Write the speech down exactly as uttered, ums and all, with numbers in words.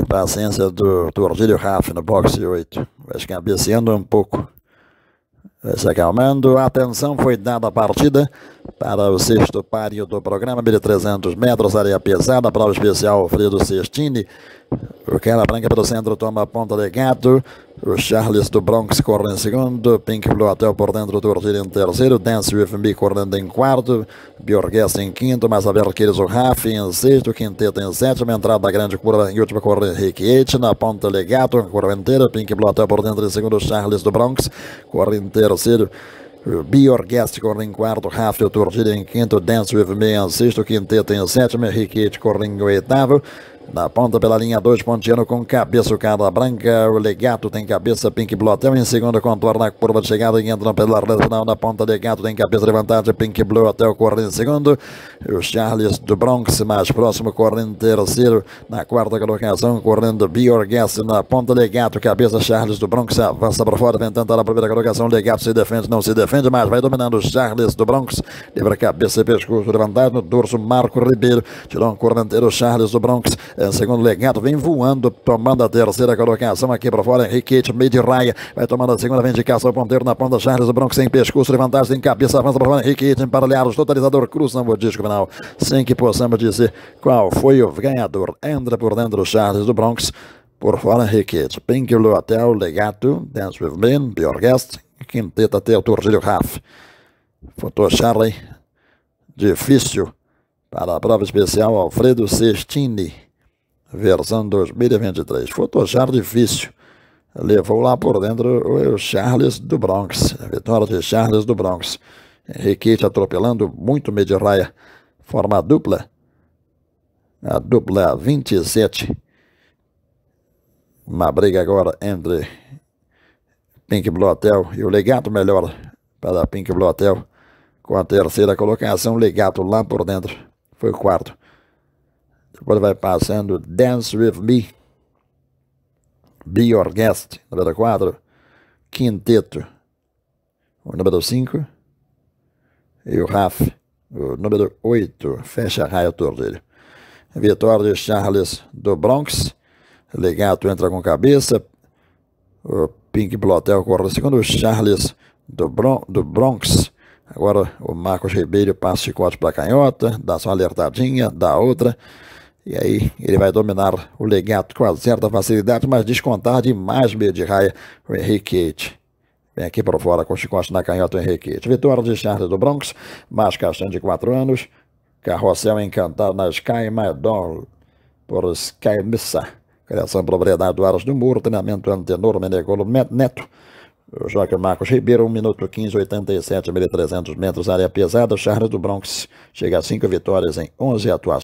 paciência do Tordilho Raff no boxe oito. Vai cabeceando um pouco. Vai se acalmando. A atenção foi dada a partida para o sexto páreo do programa, mil e trezentos metros, área pesada, prova especial Alfredo Cestini. O Cara Branca pelo centro toma a ponta de gato. O Charles do Bronx corre em segundo. Pink Blue Hotel por dentro, Tordilho em terceiro. Dance With Me correndo em quarto. Biorguest em quinto. Mais a ver que eles o Raff em sexto. Quinteto em sétimo. Entrada da grande curva em última corre Rick H. Na ponta Legato, curva inteira. Pink Blue Hotel por dentro em segundo. Charles do Bronx corre em terceiro. Biorguest corre em quarto, Raff o Tordilho em quinto, Dance With Me em sexto, Quinteto em sétimo, Rick H corre em oitavo. Na ponta pela linha dois, Pontiano com cabeça, o Cara Branca, o Legato tem cabeça, Pink Blue Hotel em segundo, contorna a curva de chegada e entra pela reta final. Na ponta, Legato tem cabeça de vantagem, Pink Blue Hotel corre em segundo. O Charles do Bronx mais próximo corre em terceiro. Na quarta colocação, correndo Biorguest na ponta, Legato, cabeça, Charles do Bronx avança para fora, vem tentar a primeira colocação. Legato se defende, não se defende, mas vai dominando o Charles do Bronx, livra cabeça e pescoço de vantagem. No dorso, Marco Ribeiro, tirou um correnteiro, Charles do Bronx. Em segundo, Legato vem voando, tomando a terceira colocação aqui para fora. Henrique H, meio de raia, vai tomando a segunda, vem de caça ao ponteiro na ponta. Charles do Bronx sem pescoço de vantagem, sem cabeça, avança para fora. Henrique H, emparelhados, totalizador, cruza no disco final, sem que possamos dizer qual foi o ganhador. Entra por dentro, Charles do Bronx, por fora, Henrique H. Pink Blue Hotel, Legato, Dance With Me, Biorguest, Quinteto até o Tordilho Raff. Foto Charlie, difícil para a prova especial Alfredo Cestini. Versão dois mil e vinte e três. Photoshop difícil. Levou lá por dentro o Charles do Bronx. A vitória de Charles do Bronx. Henrique atropelando muito meio de raia. Forma dupla. A dupla vinte e sete. Uma briga agora entre Pink Blue Hotel e o Legato, melhor para Pink Blue Hotel. Com a terceira colocação, Legato lá por dentro. Foi o quarto. Depois vai passando Dance With Me, Biorguest, número quatro, Quinteto, o número cinco, e o Raff, o número oito, fecha a raia Tordilho. Vitória de Charles do Bronx, Legato entra com cabeça, o Pink Blue Hotel corre o segundo, o Charles do, Bron do Bronx. Agora o Marcos Ribeiro passa o chicote para a canhota, dá só uma alertadinha, dá outra. E aí ele vai dominar o Legato com certa facilidade, mas descontar demais meio de raia o Henrique H. Vem aqui para fora com o chicote na canhota o Henrique H. Vitória de Charles do Bronx, mais castanho de quatro anos. Carrossel encantado na Sky Maidon por Sky Missa. Criação propriedade do Aras do Muro, treinamento Antenor Menegolo Neto. O Joaquim Marcos Ribeiro, um minuto quinze, oitenta e sete, mil e trezentos metros, área pesada. Charles do Bronx chega a cinco vitórias em onze atuações.